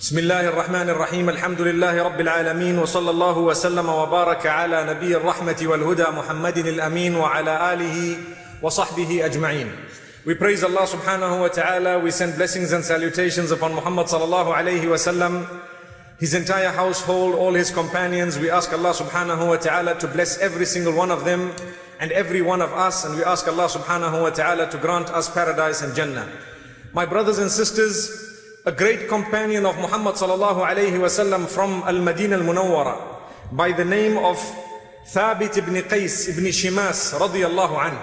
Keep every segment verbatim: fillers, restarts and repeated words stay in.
بسم الله الرحمن الرحيم الحمد لله رب العالمين وصلى الله وسلم وبارك على نبي الرحمة والهدى محمد الأمين وعلى آله وصحبه أجمعين. We praise Allah subhanahu wa ta'ala. We send blessings and salutations upon Muhammad sallallahu alayhi wa sallam, his entire household, all his companions. We ask Allah subhanahu wa ta'ala to bless every single one of them and every one of us, and we ask Allah subhanahu wa ta'ala to grant us paradise and Jannah. My brothers and sisters, a great companion of Muhammad sallallahu alayhi wa sallam from Al-Madinah Al-Munawwara by the name of Thabit ibn Qais ibn Shimas radiyallahu anhu.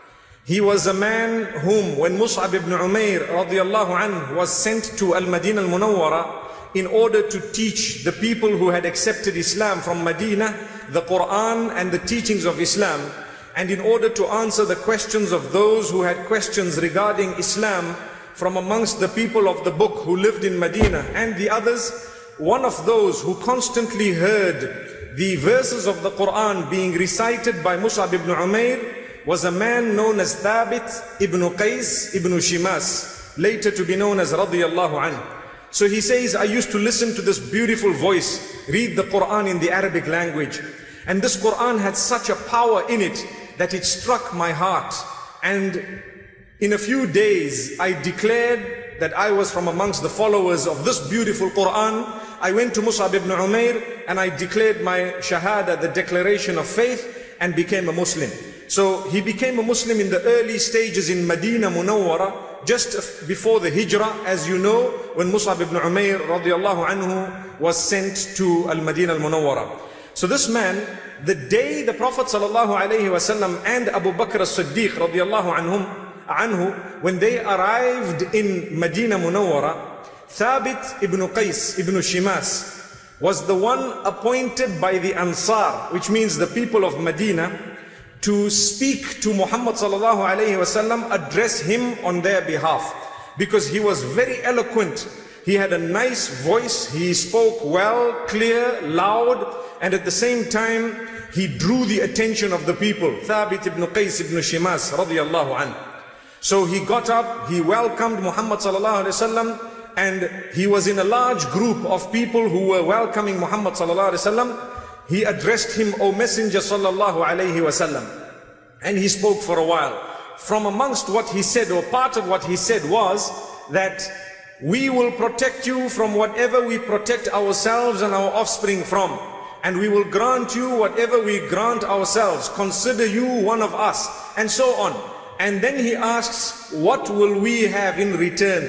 He was a man whom, when Mus'ab ibn Umair radiyallahu anhu was sent to Al-Madinah Al-Munawwara in order to teach the people who had accepted Islam from Medina the Quran and the teachings of Islam, and in order to answer the questions of those who had questions regarding Islam from amongst the people of the book who lived in Medina and the others, one of those who constantly heard the verses of the Quran being recited by Mus'ab ibn Umair was a man known as Thabit ibn Qais ibn Shimas, later to be known as radiyallahu anhu. So he says, I used to listen to this beautiful voice read the Quran in the Arabic language, and this Quran had such a power in it that it struck my heart, and in a few days, I declared that I was from amongst the followers of this beautiful Quran. I went to Mus'ab ibn Umair and I declared my shahada, the declaration of faith, and became a Muslim. So he became a Muslim in the early stages in Medina Munawwara, just before the Hijrah, as you know, when Mus'ab ibn Umair radiallahu anhu was sent to Al-Madinah Al-Munawwara. So this man, the day the Prophet sallallahu alayhi wasallam and Abu Bakr as-Siddiq radiallahu anhum anhu, when they arrived in Medina Munawwara, Thabit ibn Qais ibn Shimas was the one appointed by the Ansar, which means the people of Medina, to speak to Muhammad sallallahu alayhi wasallam, address him on their behalf, because he was very eloquent. He had a nice voice, he spoke well, clear, loud, and at the same time he drew the attention of the people. Thabit ibn Qais ibn Shimas radiyallahu anhu. So he got up, he welcomed Muhammad sallallahu alaihi wasallam, and he was in a large group of people who were welcoming Muhammad sallallahu alaihi wasallam. He addressed him, O Messenger sallallahu alaihi wasallam, and he spoke for a while. From amongst what he said, or part of what he said, was that we will protect you from whatever we protect ourselves and our offspring from, and we will grant you whatever we grant ourselves. Consider you one of us, and so on. And then he asks, what will we have in return?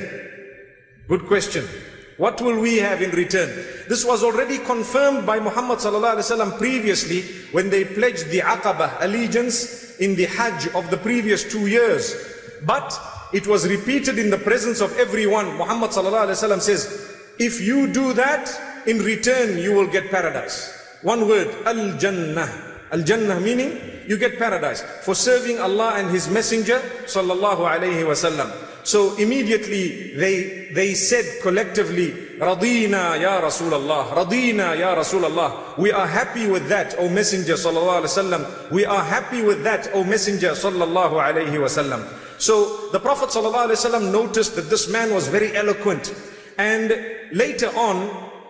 Good question. What will we have in return? This was already confirmed by Muhammad sallallahu alaihi wasallam previously when they pledged the Aqabah allegiance in the Hajj of the previous two years. But it was repeated in the presence of everyone. Muhammad sallallahu alaihi wasallam says, if you do that, in return you will get paradise. One word, Al-Jannah. Al-Jannah meaning you get paradise for serving Allah and His Messenger sallallahu alayhi wasallam. So immediately they they said collectively, Radina ya Rasulullah, Radina ya Rasulullah. We are happy with that, O Messenger sallallahu alayhi wasallam. We are happy with that, O Messenger sallallahu alayhi wasallam. So the Prophet sallallahu alayhi wasallam noticed that this man was very eloquent, and later on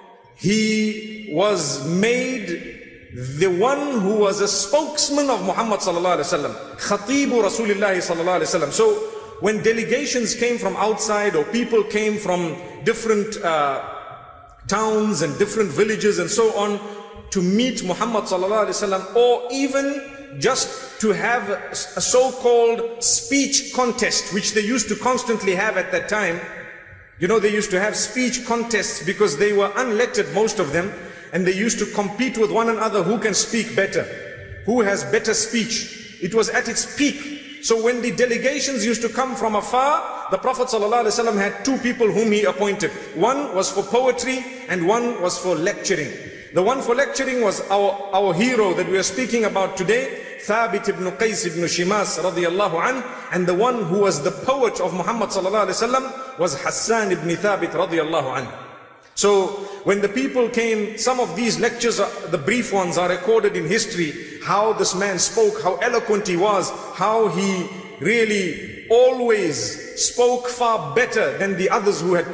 he was made the one who was a spokesman of Muhammad sallallahu alaihi wasallam, Khatibu Rasulullah sallallahu alaihi wasallam. So when delegations came from outside, or people came from different uh, towns and different villages and so on to meet Muhammad sallallahu alaihi wasallam, or even just to have a so-called speech contest, which they used to constantly have at that time. You know, they used to have speech contests because they were unlettered, most of them. And they used to compete with one another, who can speak better, who has better speech. It was at its peak. So when the delegations used to come from afar, the Prophet ﷺ had two people whom he appointed. One was for poetry and one was for lecturing. The one for lecturing was our, our hero that we are speaking about today, Thabit ibn Qais ibn Shimas radiyallahu anhu, and the one who was the poet of Muhammad ﷺ was Hassan ibn Thabit radiyallahu anhu. So when the people came, some of these lectures, the brief ones, are recorded in history, how this man spoke, how eloquent he was, how he really always spoke far better than the others who had come.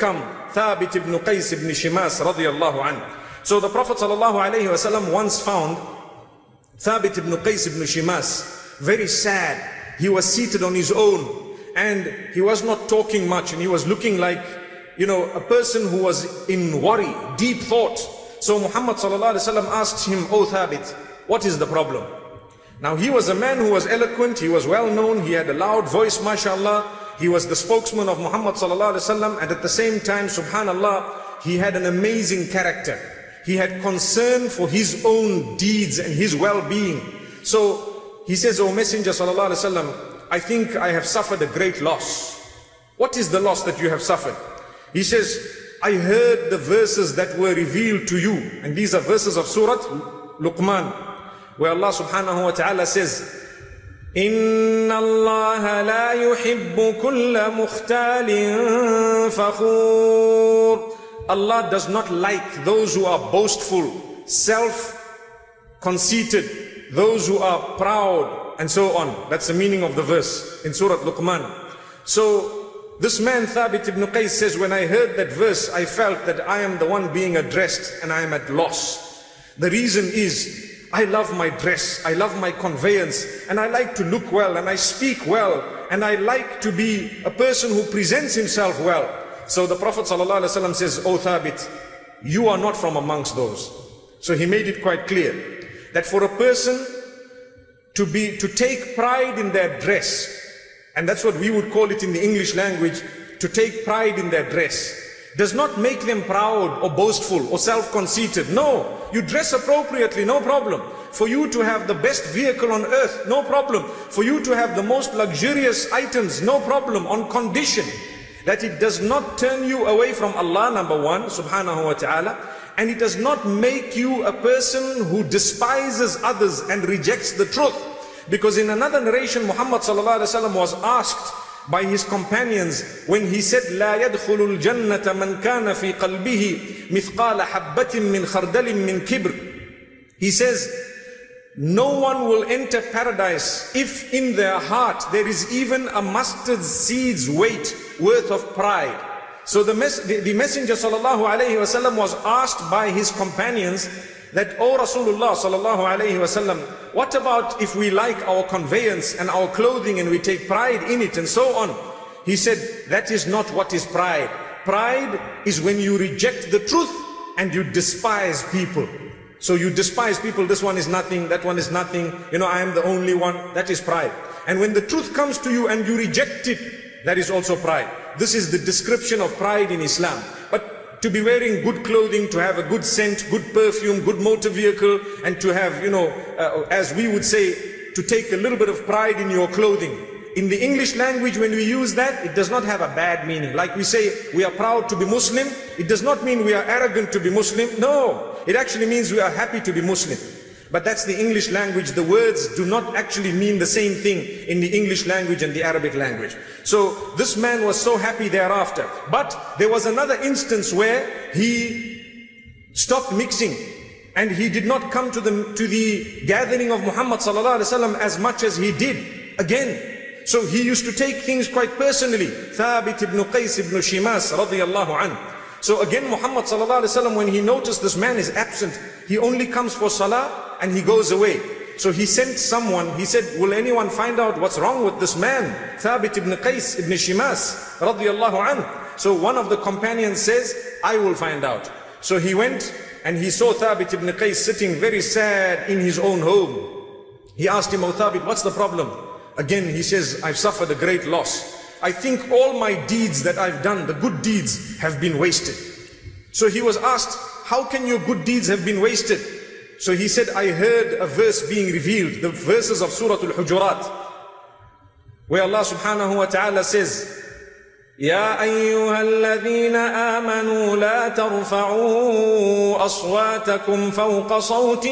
Thabit ibn Qais ibn Shimas radiyallahu anhu. So the Prophet sallallahu alayhi wa sallam once found Thabit ibn Qais ibn Shimas very sad. He was seated on his own and he was not talking much, and he was looking like, you know, a person who was in worry, deep thought. So Muhammad sallallahu alayhi wa sallam asked him, "Oh Thabit, what is the problem?" Now he was a man who was eloquent, he was well known, he had a loud voice, mashallah. He was the spokesman of Muhammad sallallahu alayhi wa sallam, and at the same time, subhanallah, he had an amazing character. He had concern for his own deeds and his well-being. So he says, "O Messenger sallallahu alayhi wa sallam, I think I have suffered a great loss." "What is the loss that you have suffered?" He says, "I heard the verses that were revealed to you." And these are verses of Surah Luqman, where Allah subhanahu wa ta'ala says, "Inna Allah la yuhibbu kulla mukhtalin fakhur." Allah does not like those who are boastful, self-conceited, those who are proud, and so on. That's the meaning of the verse in Surah Luqman. So this man Thabit ibn Qais says, when I heard that verse, I felt that I am the one being addressed and I am at loss. The reason is, I love my dress, I love my conveyance, and I like to look well, and I speak well, and I like to be a person who presents himself well. So the Prophet ﷺ says, "O Thabit, you are not from amongst those." So he made it quite clear that for a person to be, to take pride in their dress, and that's what we would call it in the English language, to take pride in their dress, does not make them proud or boastful or self-conceited. No, you dress appropriately, no problem. For you to have the best vehicle on earth, no problem. For you to have the most luxurious items, no problem, on condition that it does not turn you away from Allah, number one, subhanahu wa ta'ala, and it does not make you a person who despises others and rejects the truth. Because in another narration, Muhammad sallallahu alaihi wasallam was asked by his companions when he said, "La yadkhulul jannata man kana fi qalbihi mithqala habbatin min khardalin min kibr." He says, no one will enter paradise if in their heart there is even a mustard seed's weight worth of pride. So the, mes the, the Messenger sallallahu alaihi wasallam was asked by his companions that, "O Rasulullah sallallahu alaihi wasallam, what about if we like our conveyance and our clothing and we take pride in it and so on?" He said, "That is not what is pride. Pride is when you reject the truth and you despise people." So you despise people, this one is nothing, that one is nothing, you know, I am the only one, that is pride. And when the truth comes to you and you reject it, that is also pride. This is the description of pride in Islam. But to be wearing good clothing, to have a good scent, good perfume, good motor vehicle, and to have, you know, uh, as we would say, to take a little bit of pride in your clothing. In the English language, when we use that, it does not have a bad meaning. Like we say, we are proud to be Muslim, it does not mean we are arrogant to be Muslim. No, it actually means we are happy to be Muslim. But that's the English language. The words do not actually mean the same thing in the English language and the Arabic language. So this man was so happy thereafter. But there was another instance where he stopped mixing and he did not come to the, to the gathering of Muhammad sallallahu alaihi wasallam as much as he did again. So he used to take things quite personally. Thabit ibn Qais ibn Shimas radiyallahu anhu. So again Muhammad sallallahu alaihi wasallam, when he noticed this man is absent, he only comes for salah and he goes away. So he sent someone, he said, "Will anyone find out what's wrong with this man, Thabit ibn Qais ibn Shimas radiyallahu anhu?" So one of the companions says, "I will find out." So he went and he saw Thabit ibn Qais sitting very sad in his own home. He asked him, "O Thabit, what's the problem?" Again he says, "I've suffered a great loss. I think all my deeds that I've done, the good deeds, have been wasted." So he was asked, "How can your good deeds have been wasted?" So he said, "I heard a verse being revealed, the verses of Surah Al-Hujurat, where Allah subhanahu wa ta'ala says, يا أيها الذين آمنوا لا ترفعوا أصواتكم فوق صوت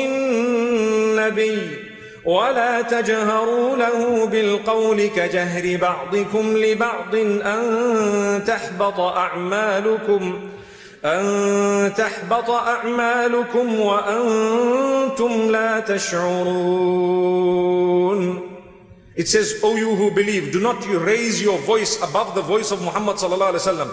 النبي ولا تجهروا له بالقول كجهر بعضكم لبعض أن تحبط أعمالكم أن تحبط أعمالكم وأنتم لا تشعرون." It says, "O you who believe, do not you raise your voice above the voice of Muhammad sallallahu alaihi wasallam,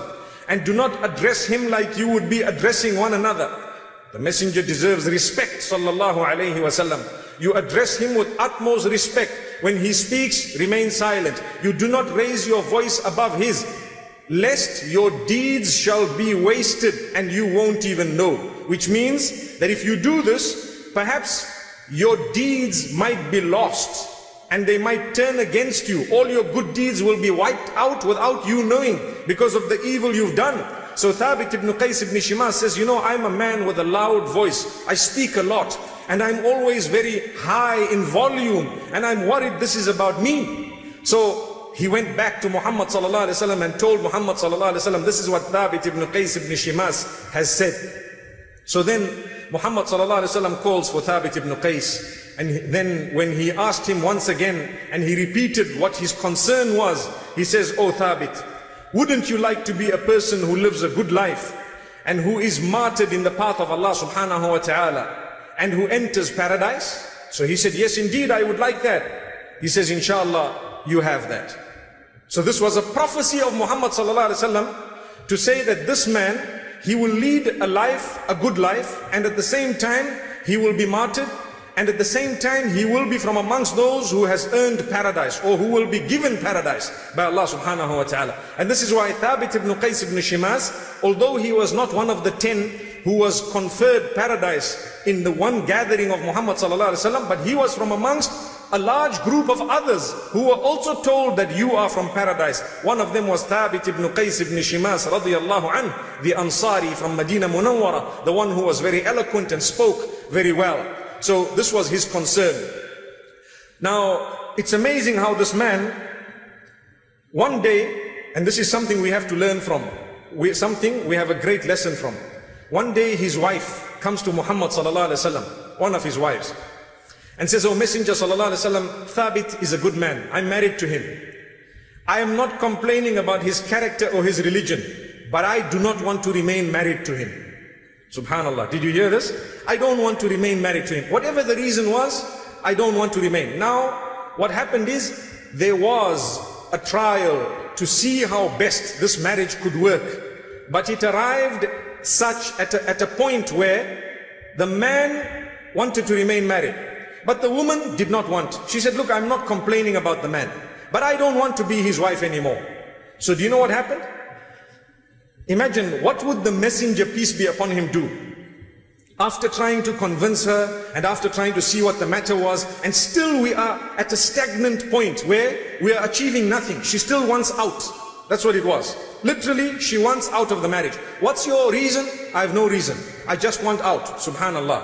and do not address him like you would be addressing one another. The messenger deserves respect, sallallahu alayhi wasallam. You address him with utmost respect. When he speaks, remain silent. You do not raise your voice above his, lest your deeds shall be wasted and you won't even know. Which means that if you do this, perhaps your deeds might be lost and they might turn against you. All your good deeds will be wiped out without you knowing because of the evil you've done. So Thabit ibn Qais ibn Shimas says, you know, I'm a man with a loud voice. I speak a lot and I'm always very high in volume and I'm worried this is about me. So he went back to Muhammad sallallahu alaihi wasallam and told Muhammad sallallahu alaihi wasallam, this is what Thabit ibn Qais ibn Shimas has said. So then Muhammad sallallahu alaihi wasallam calls for Thabit ibn Qais. And then when he asked him once again and he repeated what his concern was, he says, oh Thabit, wouldn't you like to be a person who lives a good life and who is martyred in the path of Allah subhanahu wa ta'ala and who enters paradise? So he said, yes, indeed, I would like that. He says, inshallah, you have that. So this was a prophecy of Muhammad sallallahu alaihi wasallam to say that this man, he will lead a life, a good life, and at the same time, he will be martyred, and at the same time, he will be from amongst those who has earned paradise, or who will be given paradise by Allah subhanahu wa ta'ala. And this is why Thabit ibn Qais ibn Shimas, although he was not one of the ten who was conferred paradise in the one gathering of Muhammad sallallahu alaihi wasallam, but he was from amongst a large group of others who were also told that you are from paradise. One of them was Thabit ibn Qais ibn Shimas radiyallahu anhu, the Ansari from Medina Munawwara, the one who was very eloquent and spoke very well. So this was his concern. Now, it's amazing how this man, one day, and this is something we have to learn from, we, something we have a great lesson from. One day his wife comes to Muhammad sallallahu alaihi wasallam, one of his wives, and says, oh Messenger sallallahu alaihi wasallam, Thabit is a good man. I'm married to him. I am not complaining about his character or his religion, but I do not want to remain married to him. Subhanallah, did you hear this? I don't want to remain married to him. Whatever the reason was, I don't want to remain. Now, what happened is, there was a trial to see how best this marriage could work. But it arrived such at a, at a point where the man wanted to remain married, but the woman did not want. She said, look, I'm not complaining about the man, but I don't want to be his wife anymore. So do you know what happened? Imagine, what would the messenger, peace be upon him, do? After trying to convince her and after trying to see what the matter was, and still we are at a stagnant point where we are achieving nothing. She still wants out. That's what it was. Literally, she wants out of the marriage. What's your reason? I have no reason. I just want out. Subhanallah.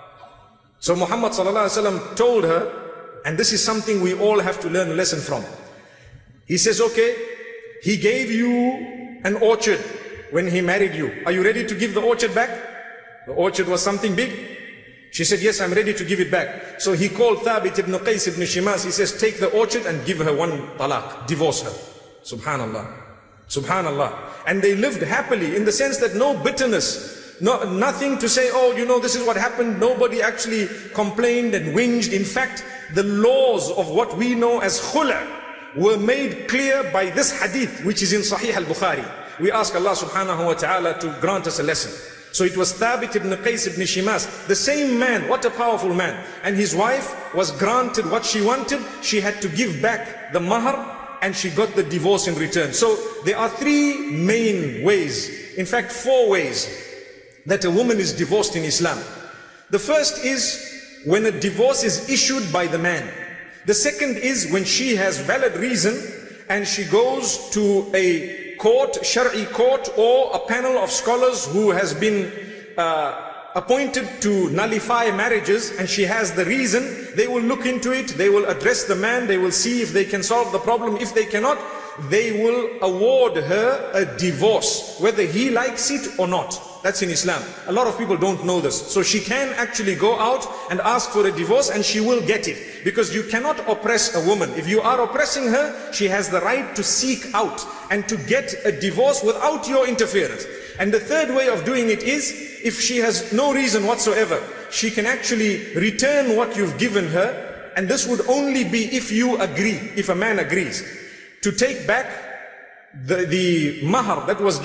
So Muhammad sallallahu alaihi wasallam told her, and this is something we all have to learn a lesson from. He says, okay, he gave you an orchard when he married you. Are you ready to give the orchard back? The orchard was something big. She said, yes, I'm ready to give it back. So he called Thabit ibn Qais ibn Shimas. He says, take the orchard and give her one talaq. Divorce her. Subhanallah. Subhanallah. And they lived happily in the sense that no bitterness, no, nothing to say, oh, you know, this is what happened. Nobody actually complained and whinged. In fact, the laws of what we know as khula' were made clear by this hadith, which is in Sahih al-Bukhari. We ask Allah subhanahu wa ta'ala to grant us a lesson. So it was Thabit ibn Qais ibn Shimas, the same man, what a powerful man. And his wife was granted what she wanted. She had to give back the mahar and she got the divorce in return. So there are three main ways, in fact four ways, that a woman is divorced in Islam. The first is when a divorce is issued by the man. The second is when she has valid reason and she goes to a court, Shari'i court, or a panel of scholars who has been uh, appointed to nullify marriages, and she has the reason. They will look into it, they will address the man, they will see if they can solve the problem. If they cannot, they will award her a divorce, whether he likes it or not. That's in Islam. A lot of people don't know this. So she can actually go out and ask for a divorce and she will get it. Because you cannot oppress a woman. If you are oppressing her, she has the right to seek out and to get a divorce without your interference. And the third way of doing it is, if she has no reason whatsoever, she can actually return what you've given her. And this would only be if you agree, if a man agrees, to take back the, the mahar that was given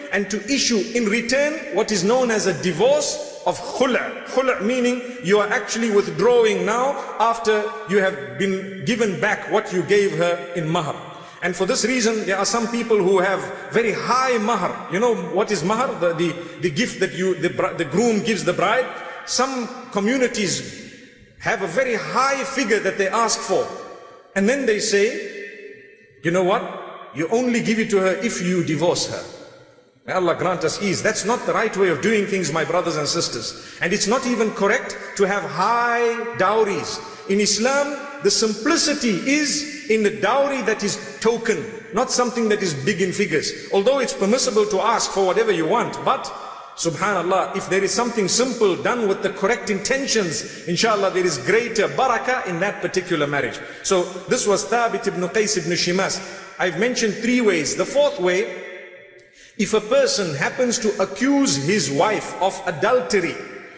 and to issue in return what is known as a divorce of khul'. Khul' meaning you are actually withdrawing now after you have been given back what you gave her in mahar. And for this reason, there are some people who have very high mahar. You know what is mahar? The, the, the gift that you, the, the groom gives the bride. Some communities have a very high figure that they ask for. And then they say, you know what? You only give it to her if you divorce her. May Allah grant us ease. That's not the right way of doing things, my brothers and sisters. And it's not even correct to have high dowries. In Islam, the simplicity is in the dowry that is token, not something that is big in figures. Although it's permissible to ask for whatever you want, but subhanallah, if there is something simple done with the correct intentions, inshallah there is greater barakah in that particular marriage. So this was Thabit ibn Qais ibn Shimas. I've mentioned three ways. The fourth way, if a person happens to accuse his wife of adultery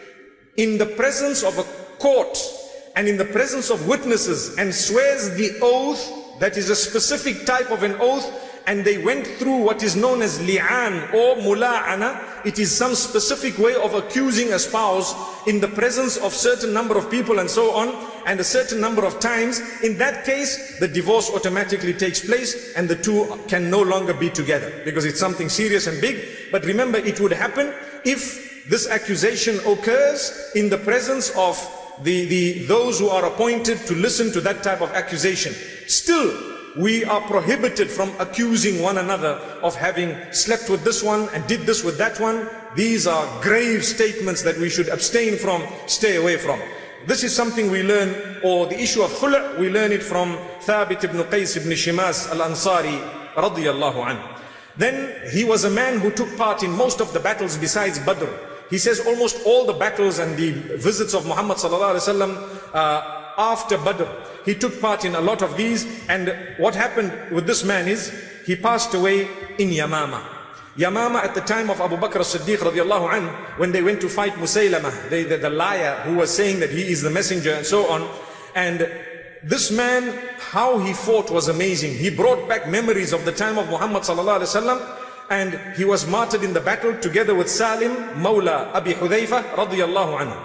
in the presence of a court and in the presence of witnesses and swears the oath, that is a specific type of an oath, and they went through what is known as li'an or mula'ana, it is some specific way of accusing a spouse in the presence of certain number of people and so on, and a certain number of times. In that case, the divorce automatically takes place and the two can no longer be together because it's something serious and big. But remember, it would happen if this accusation occurs in the presence of the, the those who are appointed to listen to that type of accusation. Still, we are prohibited from accusing one another of having slept with this one and did this with that one. These are grave statements that we should abstain from, stay away from. This is something we learn, or the issue of khul', we learn it from Thabit ibn Qais ibn Shimas al-Ansari radiyallahu anhu. Then he was a man who took part in most of the battles besides Badr. He says almost all the battles and the visits of Muhammad sallallahu alaihi wasallam uh, after Badr, he took part in a lot of these. And what happened with this man is he passed away in Yamama. Yamama at the time of Abu Bakr as-Siddiq radiallahu anhu, when they went to fight Musaylamah, the, the, the liar who was saying that he is the messenger and so on. And this man, how he fought was amazing. He brought back memories of the time of Muhammad sallallahu alaihi wasallam, and he was martyred in the battle together with Salim, Mawla Abi Hudayfa radiallahu anhu.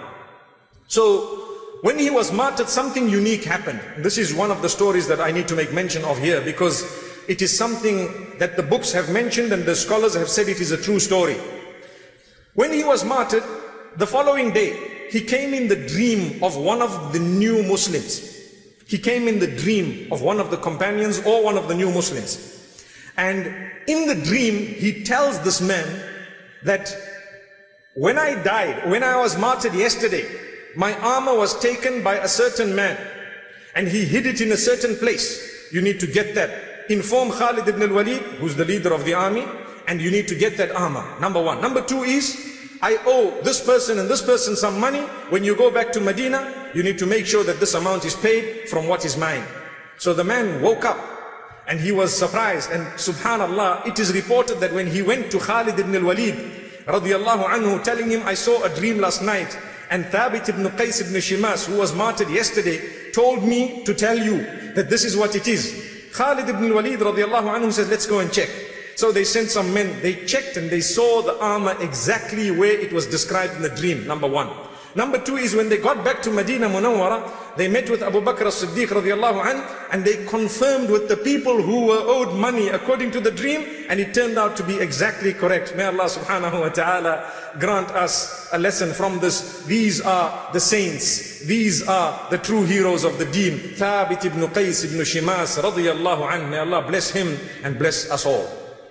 So when he was martyred, something unique happened. This is one of the stories that I need to make mention of here, because it is something that the books have mentioned and the scholars have said it is a true story. When he was martyred, the following day, he came in the dream of one of the new Muslims. He came in the dream of one of the companions or one of the new Muslims. And in the dream, he tells this man that when I died, when I was martyred yesterday, my armor was taken by a certain man and he hid it in a certain place. You need to get that. Inform Khalid ibn al-Walid, who's the leader of the army, and you need to get that armor. Number one. Number two is, I owe this person and this person some money. When you go back to Medina, you need to make sure that this amount is paid from what is mine. So the man woke up and he was surprised. And subhanallah, it is reported that when he went to Khalid ibn al-Walid radiyallahu anhu, telling him, I saw a dream last night, and Thabit ibn Qais ibn Shimas, who was martyred yesterday, told me to tell you that this is what it is. Khalid ibn al-Walid radiyallahu anhu says, let's go and check. So they sent some men, they checked and they saw the armor exactly where it was described in the dream, number one. Number two is when they got back to Medina Munawwara, they met with Abu Bakr as-Siddiq radiyallahu anhu, and they confirmed with the people who were owed money according to the dream, and it turned out to be exactly correct. May Allah subhanahu wa ta'ala grant us a lesson from this. These are the saints. These are the true heroes of the deen. Thabit ibn Qais ibn Shimas radiyallahu anhu. May Allah bless him and bless us all.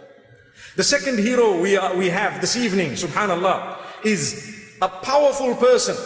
The second hero we, are, we have this evening, subhanallah, is a powerful person,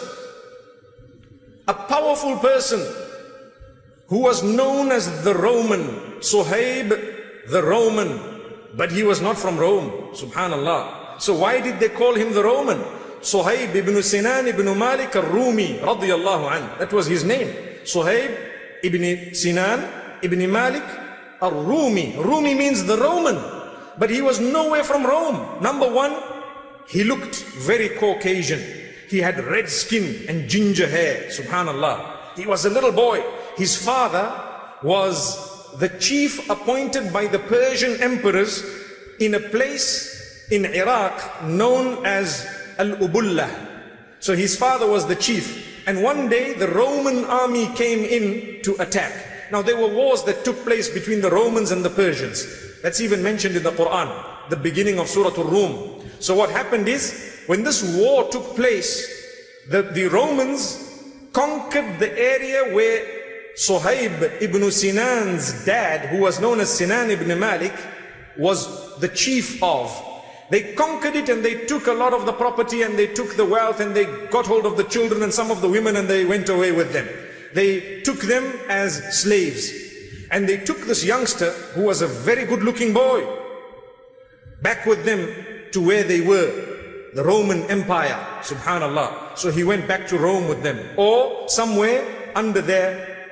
a powerful person who was known as the Roman, Suhaib the Roman, but he was not from Rome, subhanallah. So why did they call him the Roman? Suhaib ibn Sinan ibn Malik al-Rumi radiyallahu anhu. That was his name. Suhaib ibn Sinan ibn Malik al-Rumi. Rumi means the Roman, but he was nowhere from Rome. Number one, he looked very Caucasian. He had red skin and ginger hair, subhanallah. He was a little boy. His father was the chief appointed by the Persian emperors in a place in Iraq known as Al-Ubullah. So his father was the chief. And one day the Roman army came in to attack. Now there were wars that took place between the Romans and the Persians. That's even mentioned in the Quran, the beginning of Surah Al-Rum. So what happened is, when this war took place, the, the Romans conquered the area where Suhaib ibn Sinan's dad, who was known as Sinan ibn Malik, was the chief of. They conquered it and they took a lot of the property and they took the wealth and they got hold of the children and some of the women and they went away with them. They took them as slaves. And they took this youngster, who was a very good looking boy, back with them to where they were, the Roman Empire, subhanallah. So he went back to Rome with them, or somewhere under their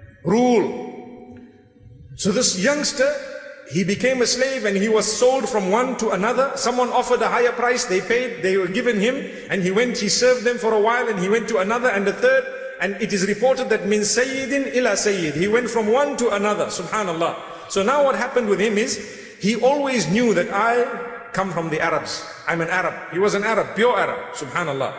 rule. So this youngster, he became a slave and he was sold from one to another. Someone offered a higher price, they paid, they were given him, and he went, he served them for a while, and he went to another and a third. And it is reported that min sayyidin ila sayyid, he went from one to another, subhanallah. So now what happened with him is, he always knew that I come from the Arabs. I'm an Arab. He was an Arab, pure Arab, subhanallah.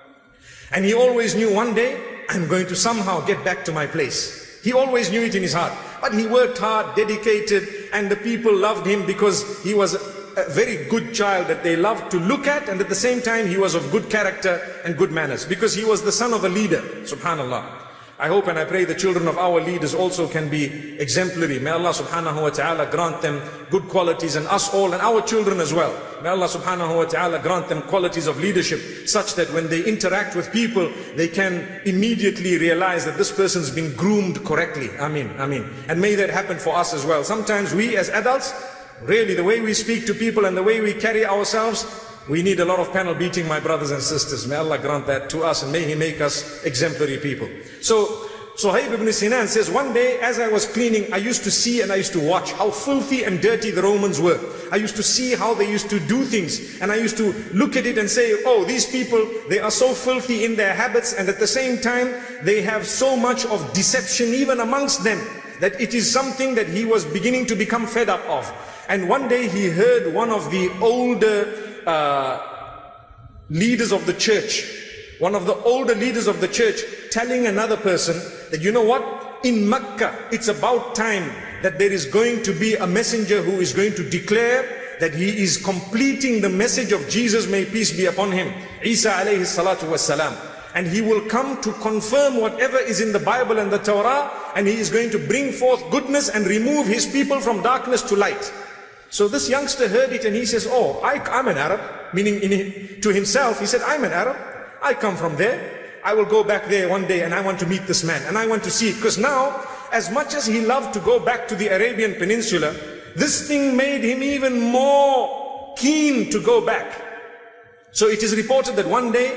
And he always knew, one day I'm going to somehow get back to my place. He always knew it in his heart. But he worked hard, dedicated, and the people loved him because he was a very good child that they loved to look at, and at the same time he was of good character and good manners, because he was the son of a leader, subhanallah. I hope and I pray the children of our leaders also can be exemplary. May Allah subhanahu wa ta'ala grant them good qualities, and us all and our children as well. May Allah subhanahu wa ta'ala grant them qualities of leadership such that when they interact with people, they can immediately realize that this person's been groomed correctly. Ameen, ameen. And may that happen for us as well. Sometimes we as adults, really the way we speak to people and the way we carry ourselves, we need a lot of panel beating, my brothers and sisters. May Allah grant that to us, and may He make us exemplary people. So Suhaib ibn Sinan says, one day as I was cleaning, I used to see and I used to watch how filthy and dirty the Romans were. I used to see how they used to do things, and I used to look at it and say, oh, these people, they are so filthy in their habits, and at the same time they have so much of deception even amongst them, that it is something that he was beginning to become fed up of. And one day he heard one of the older uh, leaders of the church, one of the older leaders of the church, telling another person that, you know what, in Mecca, it's about time that there is going to be a messenger who is going to declare that he is completing the message of Jesus, may peace be upon him, Isa alayhi salatu wassalam. And he will come to confirm whatever is in the Bible and the Torah, and he is going to bring forth goodness and remove his people from darkness to light. So this youngster heard it and he says, oh, I, I'm an Arab, meaning in, to himself, he said, I'm an Arab, I come from there, I will go back there one day and I want to meet this man and I want to see it. Because now, as much as he loved to go back to the Arabian Peninsula, this thing made him even more keen to go back. So it is reported that one day,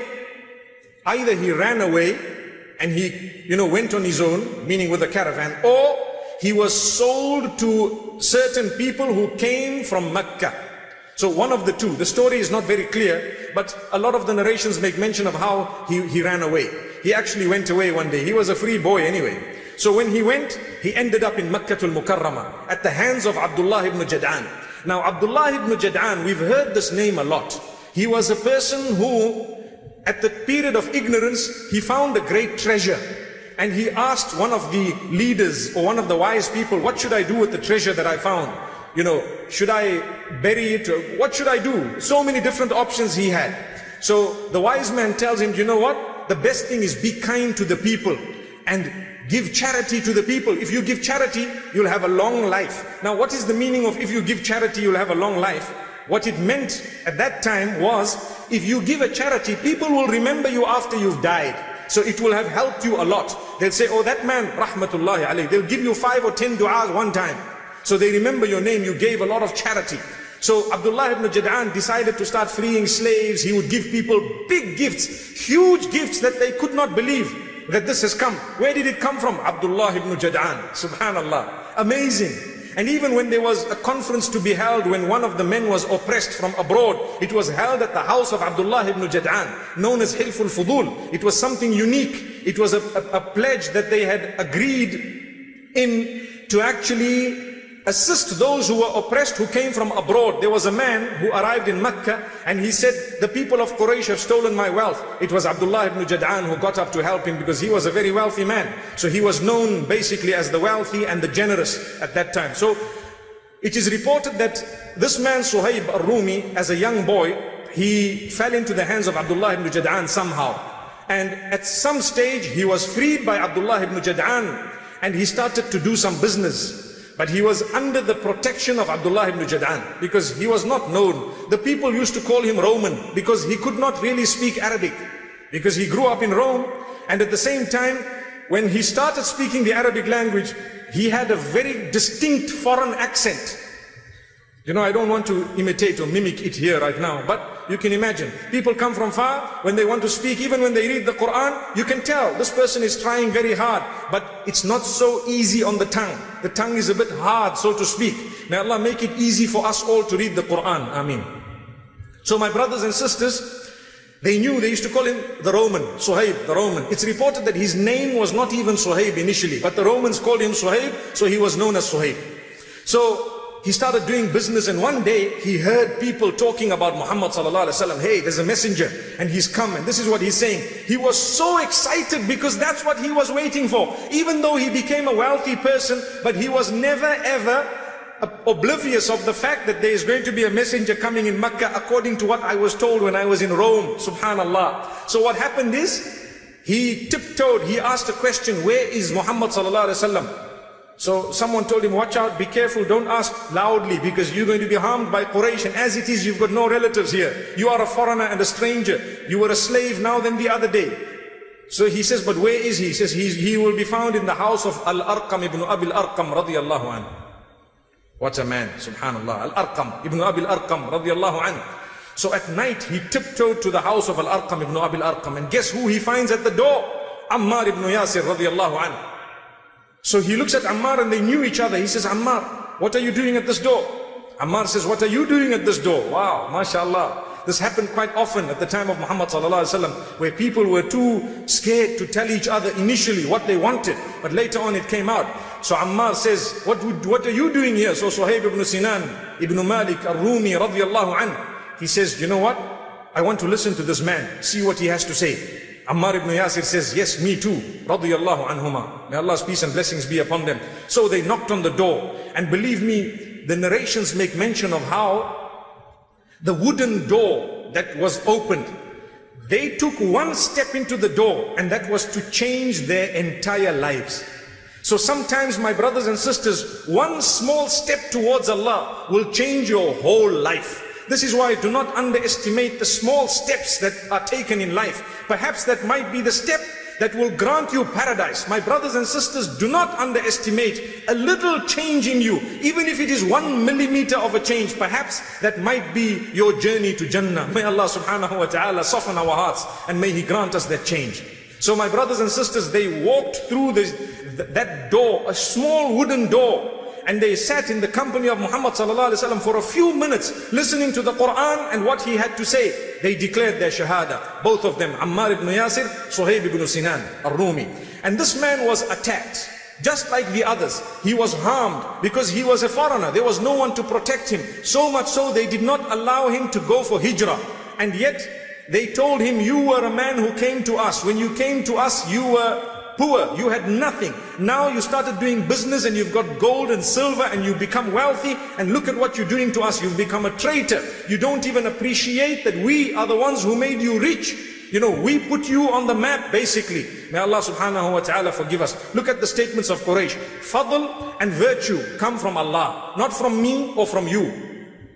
either he ran away and he, you know, went on his own, meaning with a caravan, or he was sold to certain people who came from Mecca. So one of the two. The story is not very clear, but a lot of the narrations make mention of how he, he ran away. He actually went away one day. He was a free boy anyway. So when he went, he ended up in Makkah al-Mukarramah at the hands of Abdullah ibn Jad'an. Now Abdullah ibn Jad'an, we've heard this name a lot. He was a person who, at the period of ignorance, he found a great treasure. And he asked one of the leaders or one of the wise people, what should I do with the treasure that I found? You know, should I bury it? Or what should I do? So many different options he had. So the wise man tells him, you know what? The best thing is be kind to the people and give charity to the people. If you give charity, you'll have a long life. Now, what is the meaning of if you give charity, you'll have a long life? What it meant at that time was, if you give a charity, people will remember you after you've died. So it will have helped you a lot. They'll say, oh, that man, rahmatullahi alayhi. They'll give you five or ten du'as one time. So they remember your name, you gave a lot of charity. So Abdullah ibn Jad'an decided to start freeing slaves. He would give people big gifts, huge gifts that they could not believe that this has come. Where did it come from? Abdullah ibn Jad'an, subhanallah, amazing. And even when there was a conference to be held, when one of the men was oppressed from abroad, it was held at the house of Abdullah ibn Jad'an, known as Hilful Fudul. It was something unique. It was a, a, a pledge that they had agreed in to actually assist those who were oppressed, who came from abroad. There was a man who arrived in Mecca and he said, the people of Quraysh have stolen my wealth. It was Abdullah ibn Jad'an who got up to help him because he was a very wealthy man. So he was known basically as the wealthy and the generous at that time. So it is reported that this man Suhaib al-Rumi, as a young boy, he fell into the hands of Abdullah ibn Jad'an somehow. And at some stage he was freed by Abdullah ibn Jad'an and he started to do some business. But he was under the protection of Abdullah ibn Jad'an because he was not known. The people used to call him Roman because he could not really speak Arabic, because he grew up in Rome, and at the same time, when he started speaking the Arabic language, he had a very distinct foreign accent. You know, I don't want to imitate or mimic it here right now, but you can imagine. People come from far, when they want to speak, even when they read the Quran, you can tell this person is trying very hard, but it's not so easy on the tongue. The tongue is a bit hard, so to speak. May Allah make it easy for us all to read the Quran. Ameen. So my brothers and sisters, they knew, they used to call him the Roman, Suhaib, the Roman. It's reported that his name was not even Suhaib initially, but the Romans called him Suhaib, so he was known as Suhaib. So he started doing business, and one day he heard people talking about Muhammad sallallahu alaihi wasallam. Hey, there's a messenger and he's come, and this is what he's saying. He was so excited because that's what he was waiting for. Even though he became a wealthy person, but he was never ever oblivious of the fact that there is going to be a messenger coming in Mecca, according to what I was told when I was in Rome. Subhanallah. So what happened is, he tiptoed, he asked a question, where is Muhammad sallallahu alaihi wasallam? So someone told him, watch out, be careful, don't ask loudly because you're going to be harmed by Quraysh, and as it is, you've got no relatives here. You are a foreigner and a stranger. You were a slave now than the other day. So he says, but where is he? He says, he's, he will be found in the house of Al-Arqam ibn Abi Al-Arqam radiyallahu anhu. What a man, subhanallah. Al-Arqam ibn Abi Al-Arqam radiyallahu anhu. So at night, he tiptoed to the house of Al-Arqam ibn Abi Al-Arqam, and guess who he finds at the door? Ammar ibn Yasir radiyallahu anhu. So he looks at Ammar, and they knew each other. He says, Ammar, what are you doing at this door? Ammar says, what are you doing at this door? Wow, mashallah. This happened quite often at the time of Muhammad sallallahu alaihi wasallam, where people were too scared to tell each other initially what they wanted, but later on it came out. So Ammar says, what, would, what are you doing here? So Suhaib ibn Sinan ibn Malik al-Rumi radiyallahu anhu, he says, you know what? I want to listen to this man, see what he has to say. Ammar ibn Yasir says, yes, me too, radiyallahu anhuma. May Allah's peace and blessings be upon them. So they knocked on the door, and believe me, the narrations make mention of how the wooden door that was opened, they took one step into the door, and that was to change their entire lives. So sometimes, my brothers and sisters, one small step towards Allah will change your whole life. This is why do not underestimate the small steps that are taken in life. Perhaps that might be the step that will grant you paradise. My brothers and sisters, do not underestimate a little change in you. Even if it is one millimeter of a change, perhaps that might be your journey to Jannah. May Allah subhanahu wa ta'ala soften our hearts, and may He grant us that change. So my brothers and sisters, they walked through this, that door, a small wooden door, and they sat in the company of Muhammad sallallahu alaihi wasallam for a few minutes, listening to the Quran and what he had to say. They declared their shahada, both of them, Ammar ibn Yasir, Suhaib ibn Sinan al-Rumi. And this man was attacked, just like the others. He was harmed because he was a foreigner. There was no one to protect him. So much so, they did not allow him to go for hijrah. And yet, they told him, you were a man who came to us. When you came to us, you were poor, you had nothing. Now you started doing business and you've got gold and silver and you become wealthy, and look at what you're doing to us. You've become a traitor. You don't even appreciate that we are the ones who made you rich. You know, we put you on the map basically. May Allah subhanahu wa ta'ala forgive us. Look at the statements of Quraysh. Fadl and virtue come from Allah, not from me or from you.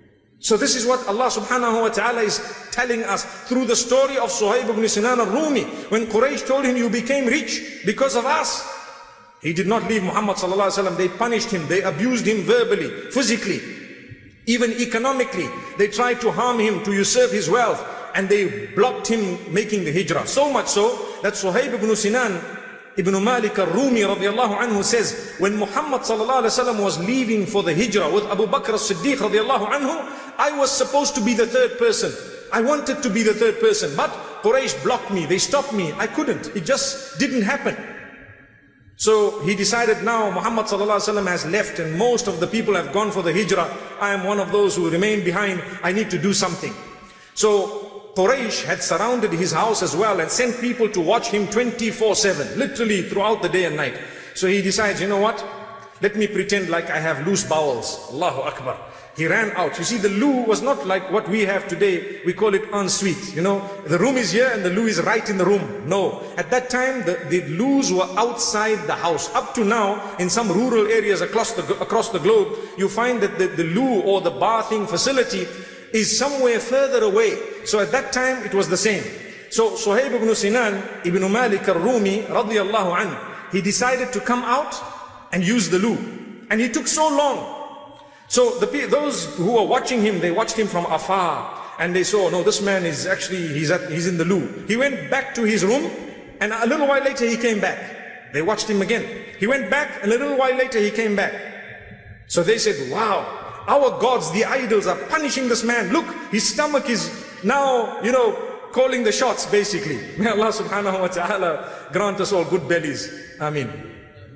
So this is what Allah subhanahu wa ta'ala is telling us through the story of Suhaib ibn Sinan al-Rumi. When Quraysh told him, you became rich because of us, he did not leave Muhammad sallallahu alaihi wasallam. They punished him, they abused him verbally, physically, even economically. They tried to harm him, to usurp his wealth, and they blocked him making the hijrah. So much so that Suhaib ibn Sinan ibn Malik al-Rumi radiyallahu anhu says, when Muhammad sallallahu alaihi wasallam was leaving for the hijrah with Abu Bakr as-Siddiq radiyallahu anhu, I was supposed to be the third person. I wanted to be the third person, but Quraysh blocked me. They stopped me. I couldn't. It just didn't happen. So he decided now Muhammad sallallahu alaihi wasallam has left and most of the people have gone for the hijrah. I am one of those who remain behind. I need to do something. So Quraysh had surrounded his house as well and sent people to watch him twenty-four seven, literally throughout the day and night. So he decides, you know what? Let me pretend like I have loose bowels. Allahu Akbar. He ran out. You see, the loo was not like what we have today. We call it ensuite. You know, the room is here and the loo is right in the room. No. At that time, the, the loos were outside the house. Up to now, in some rural areas across the, across the globe, you find that the, the loo or the bathing facility is somewhere further away. So at that time, it was the same. So Suhaib ibn Sinan ibn Malik al-Rumi, radiyallahu anhu, he decided to come out and use the loo. And he took so long. So the, those who were watching him, they watched him from afar. And they saw, no, this man is actually, he's, at, he's in the loo. He went back to his room. And a little while later, he came back. They watched him again. He went back. And a little while later, he came back. So they said, wow, our gods, the idols, are punishing this man. Look, his stomach is now, you know, calling the shots, basically. May Allah subhanahu wa ta'ala grant us all good bellies. Ameen.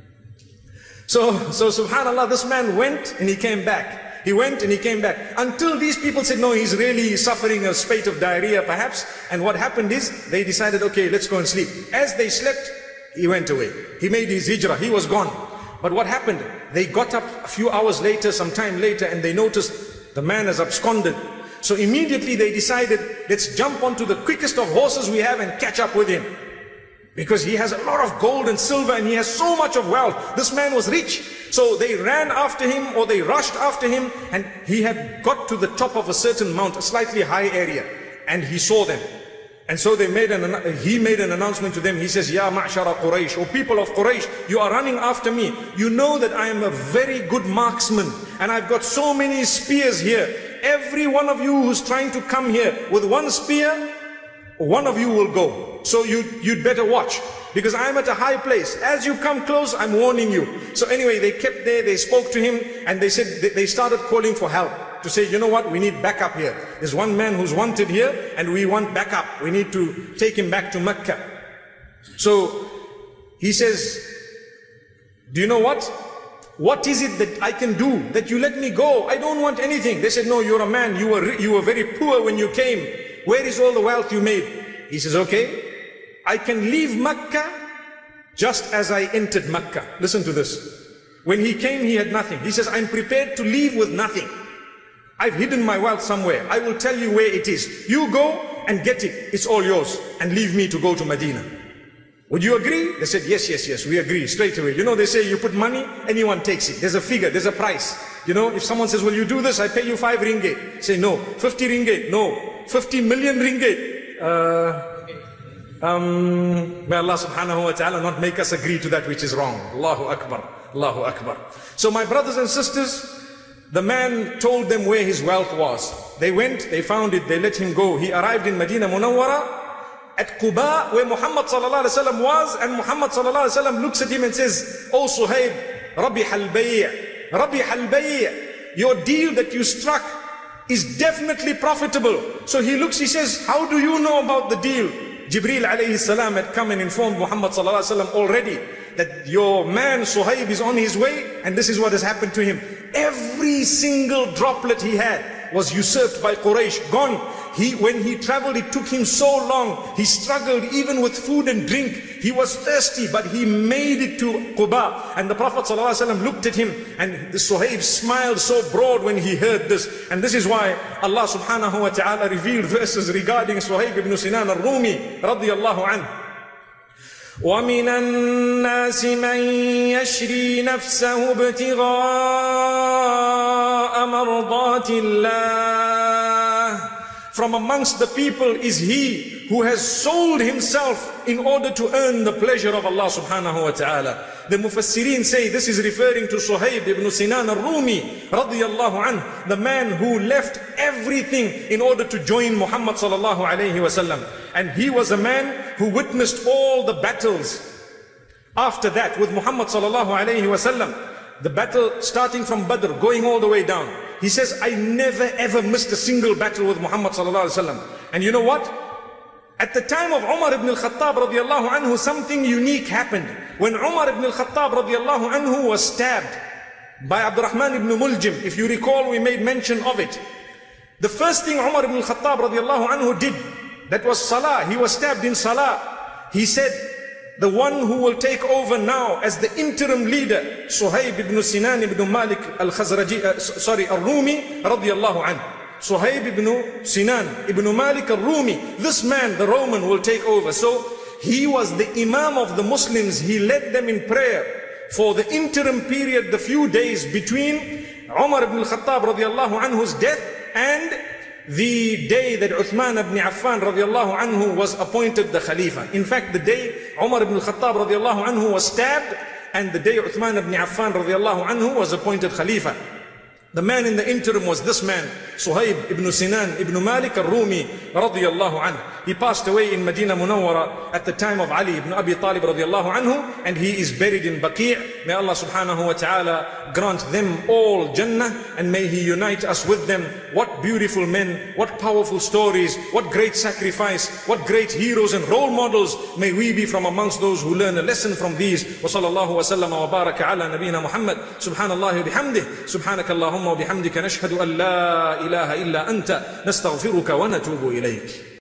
So, so subhanallah, this man went and he came back. He went and he came back. Until these people said, no, he's really suffering a spate of diarrhea perhaps. And what happened is, they decided, okay, let's go and sleep. As they slept, he went away. He made his hijrah, he was gone. But what happened? They got up a few hours later, some time later, and they noticed the man has absconded. So immediately they decided, let's jump onto the quickest of horses we have and catch up with him. Because he has a lot of gold and silver and he has so much of wealth. This man was rich. So they ran after him or they rushed after him and he had got to the top of a certain mount, a slightly high area. And he saw them. And so they made an, he made an announcement to them. He says, Ya ma'shara Quraysh, O people of Quraysh, you are running after me. You know that I am a very good marksman and I've got so many spears here. Every one of you who's trying to come here with one spear, one of you will go. So you, you'd better watch. Because I'm at a high place. As you come close, I'm warning you. So anyway, they kept there, they spoke to him, and they said, they started calling for help. To say, you know what, we need backup here. There's one man who's wanted here, and we want backup. We need to take him back to Mecca. So, he says, do you know what? What is it that I can do that you let me go? I don't want anything. They said, no, you're a man. You were, you were very poor when you came. Where is all the wealth you made? He says, okay, I can leave Mecca just as I entered Mecca. Listen to this. When he came, he had nothing. He says, I'm prepared to leave with nothing. I've hidden my wealth somewhere. I will tell you where it is. You go and get it. It's all yours. And leave me to go to Medina. Would you agree? They said, yes, yes, yes, we agree straight away. You know, they say you put money, anyone takes it. There's a figure, there's a price. You know, if someone says, will you do this? I pay you five ringgit. Say, no. fifty ringgit. No. fifty million ringgit. Uh, um, may Allah subhanahu wa ta'ala not make us agree to that which is wrong. Allahu Akbar. Allahu Akbar. So my brothers and sisters, the man told them where his wealth was. They went, they found it, they let him go. He arrived in Medina Munawwara at Quba, where Muhammad sallallahu alaihi wasallam was, and Muhammad sallallahu alaihi wasallam looks at him and says, "O Suhaib, Rabih al-Bay', Rabih al-Bay', your deal that you struck is definitely profitable." So he looks, he says, "How do you know about the deal?" Jibreel alayhi salam had come and informed Muhammad sallallahu alaihi wasallam already that your man Suhaib is on his way, and this is what has happened to him. Every single droplet he had was usurped by Quraysh, gone. He, when he traveled, it took him so long. He struggled even with food and drink. He was thirsty, but he made it to Quba. And the Prophet ﷺ looked at him, and the Suhaib smiled so broad when he heard this. And this is why Allah subhanahu wa ta'ala revealed verses regarding Suhaib ibn Sinan al-Rumi radiyallahu anhu. وَمِنَ النَّاسِ مَنْ يَشْرِي نَفْسَهُ ابْتِغَاءَ مَرْضَاتِ اللَّهِ. From amongst the people is he who has sold himself in order to earn the pleasure of Allah subhanahu wa ta'ala. The Mufassirin say this is referring to Suhaib ibn Sinan al-Rumi radiyallahu anhu, the man who left everything in order to join Muhammad sallallahu alayhi wa sallam. And he was a man who witnessed all the battles after that with Muhammad sallallahu alayhi wa sallam. The battle starting from Badr, going all the way down. He says, I never ever missed a single battle with Muhammad sallallahu alaihi wasallam. And you know what? At the time of Umar ibn al-Khattab radiallahu anhu, something unique happened. When Umar ibn al-Khattab radiallahu anhu was stabbed by Abdurrahman ibn Muljim, if you recall, we made mention of it. The first thing Umar ibn al-Khattab radiallahu anhu did, that was salah. He was stabbed in salah. He said, the one who will take over now as the interim leader, Suhaib ibn Sinan ibn Malik al-Khazraji, uh, sorry, al-Rumi radiallahu anhu. Suhaib ibn Sinan ibn Malik al-Rumi, this man, the Roman, will take over. So he was the Imam of the Muslims. He led them in prayer for the interim period, the few days between Umar ibn al-Khattab radiallahu anhu's death and the day that Uthman ibn Affan radiallahu anhu was appointed the Khalifa. In fact, the day Umar ibn al-Khattab radiallahu anhu was stabbed and the day Uthman ibn Affan radiallahu anhu was appointed Khalifa. The man in the interim was this man, Suhaib ibn Sinan ibn Malik al-Rumi radiyallahu anhu. He passed away in Medina Munawwara at the time of Ali ibn Abi Talib radiyallahu anhu, and he is buried in Baqi'. May Allah subhanahu wa ta'ala grant them all Jannah, and may He unite us with them. What beautiful men, what powerful stories, what great sacrifice, what great heroes and role models. May we be from amongst those who learn a lesson from these. Wa sallallahu wa sallam wa baraka ala nabiyyina Muhammad. Subhanallah wa bihamdih. Subhanakallahumma wa bihamdika nashhadu an la ilaha illa anta nastaghfiruka wa natubu ilayk.